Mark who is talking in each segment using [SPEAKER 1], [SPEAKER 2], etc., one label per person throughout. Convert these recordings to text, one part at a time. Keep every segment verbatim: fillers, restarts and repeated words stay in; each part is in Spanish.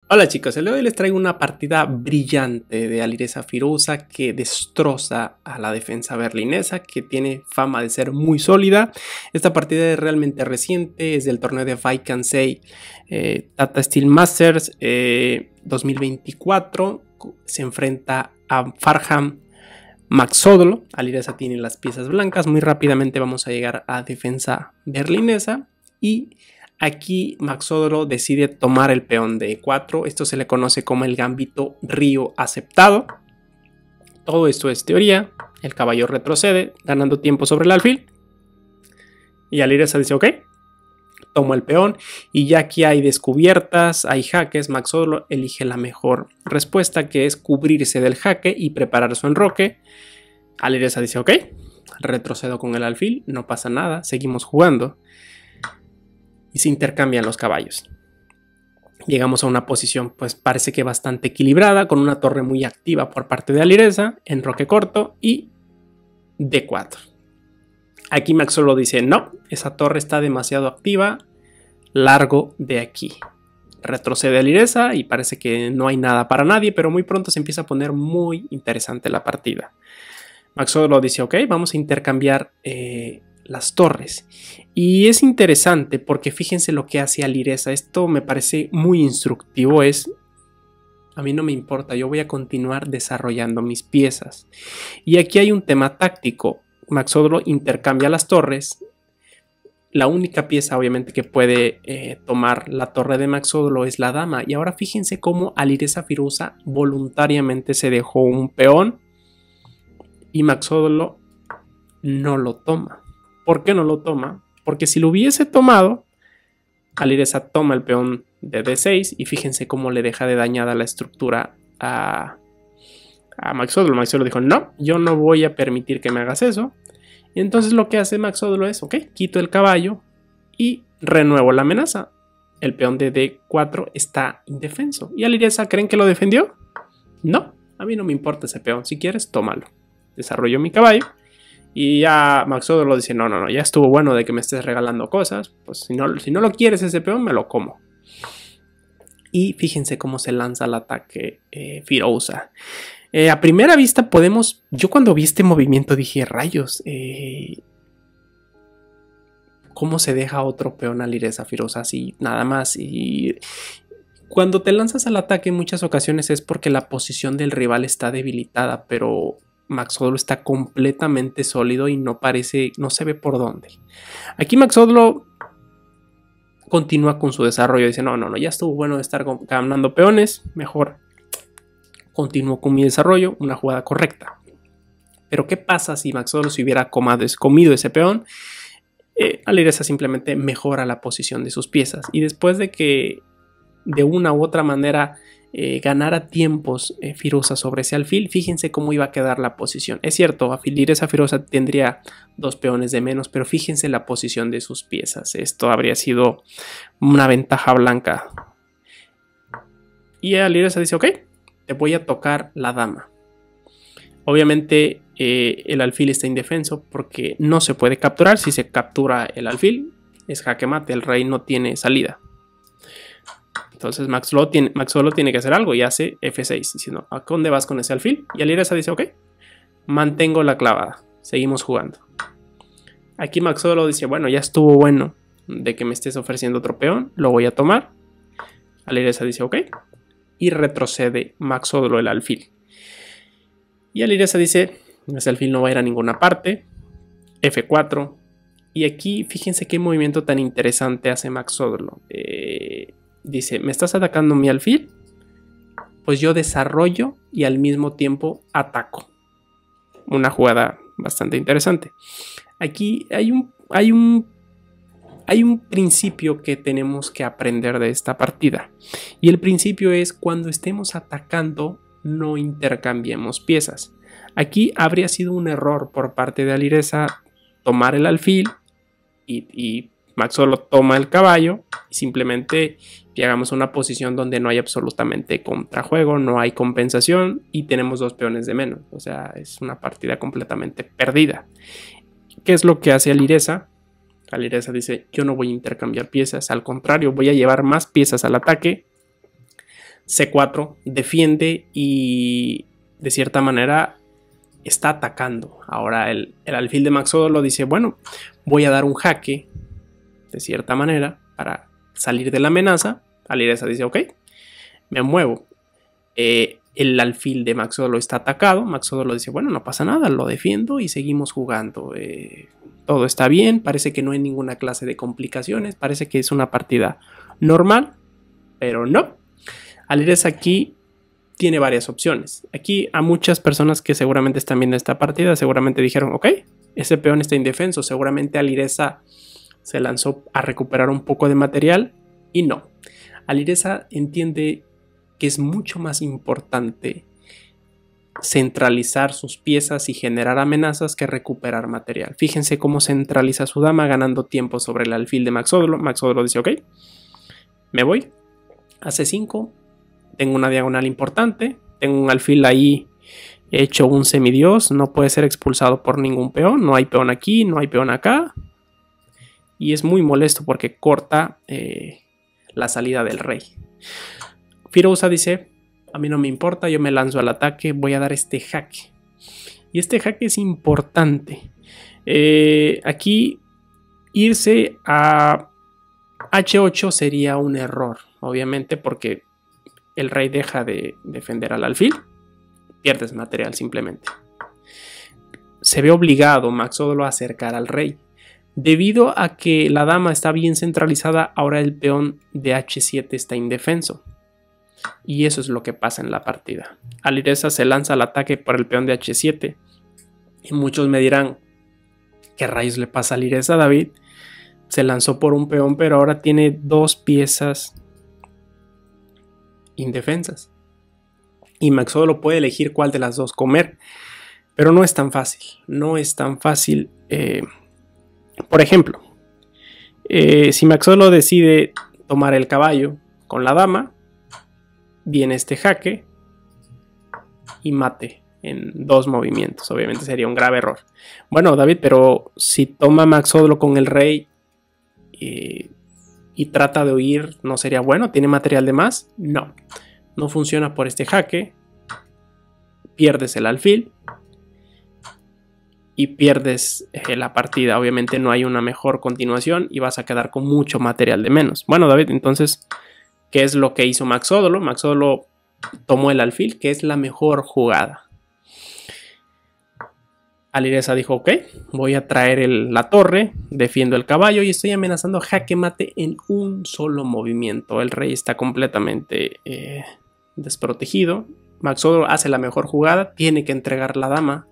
[SPEAKER 1] Hola chicos, el día de hoy les traigo una partida brillante de Alireza Firouzja que destroza a la defensa berlinesa, que tiene fama de ser muy sólida. Esta partida es realmente reciente, es del torneo de Wijk aan Zee eh, Tata Steel Masters eh, dos mil veinticuatro. Se enfrenta a Farham Magsodlo. Alireza tiene las piezas blancas. Muy rápidamente vamos a llegar a defensa berlinesa y aquí Magsodlo decide tomar el peón de e cuatro. Esto se le conoce como el gambito río aceptado. Todo esto es teoría. El caballo retrocede, ganando tiempo sobre el alfil. Y Alireza dice, ok, tomo el peón. Y ya aquí hay descubiertas, hay jaques. Magsodlo elige la mejor respuesta, que es cubrirse del jaque y preparar su enroque. Alireza dice, ok, retrocedo con el alfil, no pasa nada, seguimos jugando. Y se intercambian los caballos. Llegamos a una posición pues parece que bastante equilibrada, con una torre muy activa por parte de Alireza, enroque corto y de cuatro. Aquí Magsodlo dice, no, esa torre está demasiado activa, largo de aquí. Retrocede Alireza y parece que no hay nada para nadie, pero muy pronto se empieza a poner muy interesante la partida. Magsodlo dice, ok, vamos a intercambiar eh, las torres. Y es interesante porque fíjense lo que hace Alireza. Esto me parece muy instructivo. Es, a mí no me importa, yo voy a continuar desarrollando mis piezas. Y aquí hay un tema táctico. Magsodlo intercambia las torres. La única pieza obviamente que puede eh, tomar la torre de Magsodlo es la dama. Y ahora fíjense cómo Alireza Firouzja voluntariamente se dejó un peón y Magsodlo no lo toma. ¿Por qué no lo toma? Porque si lo hubiese tomado, Alireza toma el peón de de seis y fíjense cómo le deja de dañada la estructura a, a Magsodlo. Magsodlo dijo, no, yo no voy a permitir que me hagas eso. Y entonces lo que hace Magsodlo es, ok, quito el caballo y renuevo la amenaza. El peón de de cuatro está indefenso. ¿Y Alireza creen que lo defendió? No, a mí no me importa ese peón. Si quieres, tómalo. Desarrolló mi caballo. Y ya Magsodlo dice, no, no, no, ya estuvo bueno de que me estés regalando cosas. Pues si no, si no lo quieres ese peón, me lo como. Y fíjense cómo se lanza el ataque eh, Firouzja. Eh, a primera vista podemos... Yo cuando vi este movimiento dije, rayos, eh, ¿cómo se deja otro peón Alireza Firouzja así? Nada más. Y cuando te lanzas al ataque en muchas ocasiones es porque la posición del rival está debilitada, pero Magsodlo está completamente sólido y no parece, no se ve por dónde. Aquí Magsodlo continúa con su desarrollo, dice, no, no, no, ya estuvo bueno de estar ganando peones, mejor continúo con mi desarrollo, una jugada correcta. Pero ¿qué pasa si Magsodlo se hubiera comido ese peón? Eh, Alireza simplemente mejora la posición de sus piezas y después de que de una u otra manera Eh, ganara tiempos eh, Firouzja sobre ese alfil, fíjense cómo iba a quedar la posición. Es cierto, Alireza Firouzja tendría dos peones de menos, pero fíjense la posición de sus piezas. Esto habría sido una ventaja blanca. Y Alireza dice, ok, te voy a tocar la dama. Obviamente eh, el alfil está indefenso porque no se puede capturar. Si se captura el alfil, es jaque mate, el rey no tiene salida. Entonces Magsodlo tiene, Magsodlo tiene que hacer algo y hace efe seis, diciendo, ¿a dónde vas con ese alfil? Y Alireza dice, ok, mantengo la clavada, seguimos jugando. Aquí Magsodlo dice, bueno, ya estuvo bueno de que me estés ofreciendo otro peón, lo voy a tomar. Alireza dice, ok, y retrocede Magsodlo el alfil. Y Alireza dice, ese alfil no va a ir a ninguna parte, efe cuatro. Y aquí fíjense qué movimiento tan interesante hace Magsodlo. Eh... Dice, ¿me estás atacando mi alfil? Pues yo desarrollo y al mismo tiempo ataco. Una jugada bastante interesante. Aquí hay un, hay un, hay un principio que tenemos que aprender de esta partida. Y el principio es cuando estemos atacando, no intercambiemos piezas. Aquí habría sido un error por parte de Alireza tomar el alfil y... y Magsodlo toma el caballo y simplemente llegamos a una posición donde no hay absolutamente contrajuego, no hay compensación y tenemos dos peones de menos. O sea, es una partida completamente perdida. ¿Qué es lo que hace Alireza? Alireza dice, yo no voy a intercambiar piezas, al contrario, voy a llevar más piezas al ataque. ce cuatro defiende y de cierta manera está atacando. Ahora el, el alfil de Maxódolo dice, bueno, voy a dar un jaque de cierta manera para salir de la amenaza. Alireza dice, ok, me muevo. Eh, el alfil de Maxódolo está atacado. Maxódolo dice, bueno, no pasa nada, lo defiendo y seguimos jugando. Eh, todo está bien, parece que no hay ninguna clase de complicaciones, parece que es una partida normal, pero no. Alireza aquí tiene varias opciones. Aquí a muchas personas que seguramente están viendo esta partida seguramente dijeron, ok, ese peón está indefenso, seguramente Alireza se lanzó a recuperar un poco de material y no. Alireza entiende que es mucho más importante centralizar sus piezas y generar amenazas que recuperar material. Fíjense cómo centraliza su dama ganando tiempo sobre el alfil de Maxódolo. Maxódolo dice, ok, me voy a ce cinco, tengo una diagonal importante, tengo un alfil ahí hecho un semidios, no puede ser expulsado por ningún peón, no hay peón aquí, no hay peón acá, y es muy molesto porque corta eh, la salida del rey. Firouzja dice, a mí no me importa, yo me lanzo al ataque, voy a dar este jaque. Y este jaque es importante. Eh, aquí irse a hache ocho sería un error, obviamente, porque el rey deja de defender al alfil, pierdes material simplemente. Se ve obligado Maxódolo a acercar al rey. Debido a que la dama está bien centralizada, ahora el peón de hache siete está indefenso. Y eso es lo que pasa en la partida. Alireza se lanza al ataque por el peón de hache siete. Y muchos me dirán, ¿qué rayos le pasa a Alireza, David? Se lanzó por un peón, pero ahora tiene dos piezas indefensas. Y Maxódolo puede elegir cuál de las dos comer. Pero no es tan fácil. No es tan fácil. Eh, por ejemplo, eh, si Maxódolo decide tomar el caballo con la dama, viene este jaque y mate en dos movimientos. Obviamente sería un grave error. Bueno, David, pero si toma Maxódolo con el rey eh, y trata de huir, ¿no sería bueno? ¿Tiene material de más? No. No funciona por este jaque. Pierdes el alfil y pierdes eh, la partida. Obviamente no hay una mejor continuación y vas a quedar con mucho material de menos. Bueno, David, entonces, ¿qué es lo que hizo Maxódolo? Maxódolo tomó el alfil, que es la mejor jugada. Alireza dijo, ok, voy a traer el, la torre, defiendo el caballo y estoy amenazando jaque mate en un solo movimiento. El rey está completamente eh, desprotegido. Maxódolo hace la mejor jugada, tiene que entregar la dama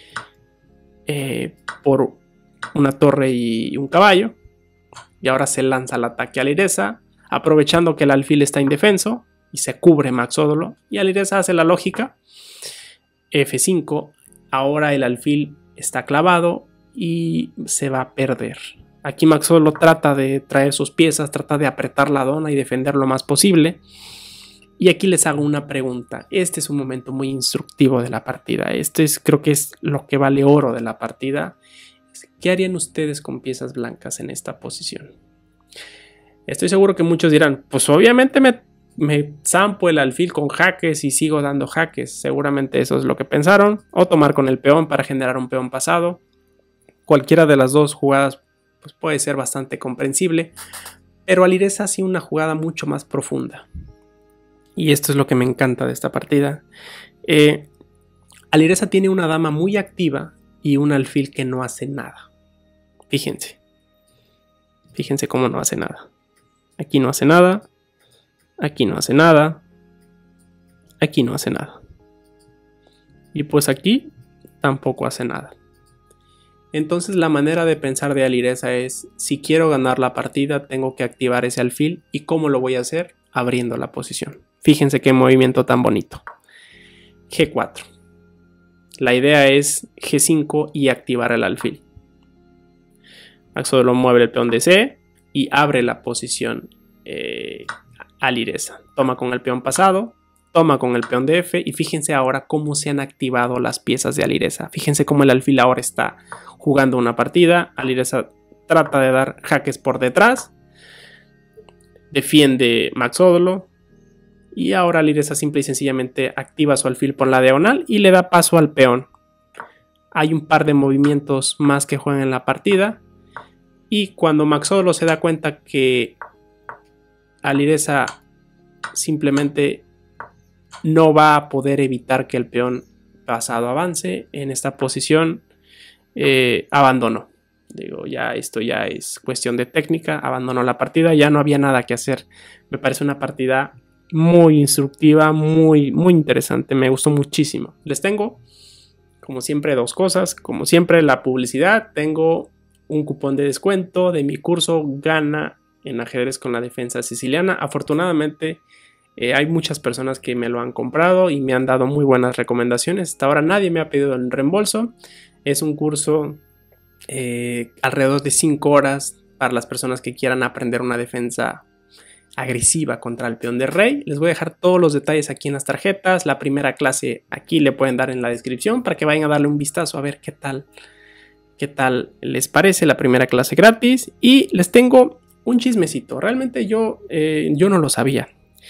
[SPEAKER 1] eh, por una torre y un caballo. Y ahora se lanza al ataque a Alireza, aprovechando que el alfil está indefenso y se cubre Maxódolo. Y Alireza hace la lógica, efe cinco. Ahora el alfil está clavado y se va a perder. Aquí Maxódolo trata de traer sus piezas, trata de apretar la dona y defender lo más posible. Y aquí les hago una pregunta. Este es un momento muy instructivo de la partida. Este es, creo que es lo que vale oro de la partida. ¿Qué harían ustedes con piezas blancas en esta posición? Estoy seguro que muchos dirán, pues obviamente me... me zampo el alfil con jaques y sigo dando jaques. Seguramente eso es lo que pensaron. O tomar con el peón para generar un peón pasado. Cualquiera de las dos jugadas pues, puede ser bastante comprensible. Pero Alireza hace una jugada mucho más profunda. Y esto es lo que me encanta de esta partida. Eh, Alireza tiene una dama muy activa y un alfil que no hace nada. Fíjense. Fíjense cómo no hace nada. Aquí no hace nada. Aquí no hace nada. Aquí no hace nada. Y pues aquí tampoco hace nada. Entonces la manera de pensar de Alireza es, si quiero ganar la partida tengo que activar ese alfil. ¿Y cómo lo voy a hacer? Abriendo la posición. Fíjense qué movimiento tan bonito. ge cuatro. La idea es ge cinco y activar el alfil. Maxódolo mueve el peón de ce y abre la posición eh, Alireza. Toma con el peón pasado, toma con el peón de efe y fíjense ahora cómo se han activado las piezas de Alireza. Fíjense cómo el alfil ahora está jugando una partida. Alireza trata de dar jaques por detrás. Defiende Maxódolo. Y ahora Alireza simple y sencillamente activa su alfil por la diagonal y le da paso al peón. Hay un par de movimientos más que juegan en la partida. Y cuando Maxolo se da cuenta que Alireza simplemente no va a poder evitar que el peón pasado avance en esta posición, eh, abandonó. Digo, ya esto ya es cuestión de técnica, abandonó la partida, ya no había nada que hacer. Me parece una partida muy instructiva, muy, muy interesante, me gustó muchísimo. Les tengo, como siempre, dos cosas. Como siempre, la publicidad. Tengo un cupón de descuento de mi curso Gana en ajedrez con la defensa siciliana. Afortunadamente, eh, hay muchas personas que me lo han comprado y me han dado muy buenas recomendaciones. Hasta ahora nadie me ha pedido el reembolso. Es un curso eh, alrededor de cinco horas para las personas que quieran aprender una defensa agresiva contra el peón de rey. Les voy a dejar todos los detalles aquí en las tarjetas. La primera clase aquí le pueden dar en la descripción para que vayan a darle un vistazo a ver qué tal, qué tal les parece la primera clase gratis. Y les tengo un chismecito. Realmente yo, eh, yo no lo sabía.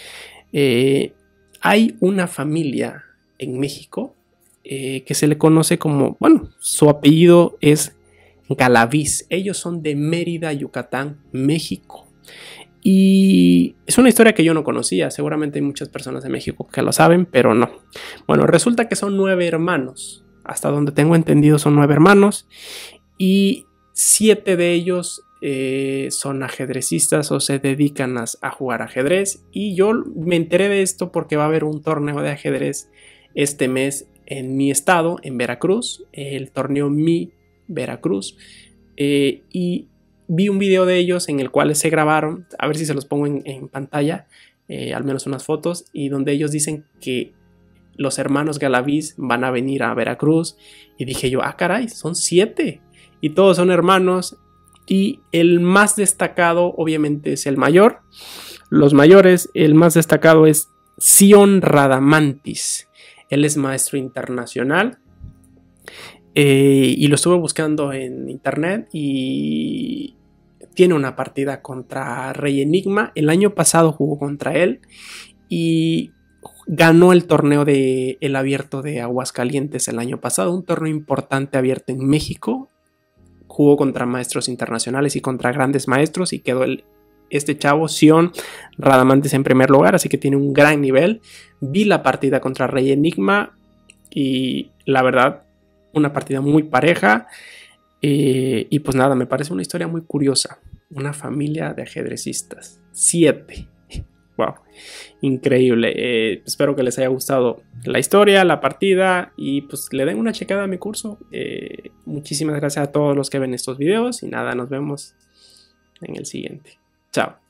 [SPEAKER 1] Eh, hay una familia en México eh, que se le conoce como, bueno, su apellido es Galaviz. Ellos son de Mérida, Yucatán, México. Y es una historia que yo no conocía. Seguramente hay muchas personas de México que lo saben, pero no. Bueno, resulta que son nueve hermanos. Hasta donde tengo entendido son nueve hermanos. Y siete de ellos eh, son ajedrecistas o se dedican a, a jugar ajedrez. Y yo me enteré de esto porque va a haber un torneo de ajedrez este mes en mi estado, en Veracruz. El torneo Mi Veracruz. Eh, y vi un video de ellos en el cual se grabaron, a ver si se los pongo en, en pantalla, eh, al menos unas fotos, y donde ellos dicen que los hermanos Galaviz van a venir a Veracruz. Y dije yo, ah caray, son siete y todos son hermanos. Y el más destacado obviamente es el mayor. Los mayores, el más destacado es Zion Radamantis. Él es maestro internacional. Eh, y lo estuve buscando en internet y tiene una partida contra Rey Enigma. El año pasado jugó contra él y ganó el torneo de el abierto de Aguascalientes el año pasado, un torneo importante abierto en México. Jugó contra maestros internacionales y contra grandes maestros y quedó el, este chavo Zion Radamantis en primer lugar, así que tiene un gran nivel. Vi la partida contra Rey Enigma y la verdad, una partida muy pareja. Eh, y pues nada, me parece una historia muy curiosa. Una familia de ajedrecistas. Siete. Wow. Increíble. Eh, espero que les haya gustado la historia, la partida. Y pues le den una checada a mi curso. Eh, muchísimas gracias a todos los que ven estos videos. Y nada, nos vemos en el siguiente. Chao.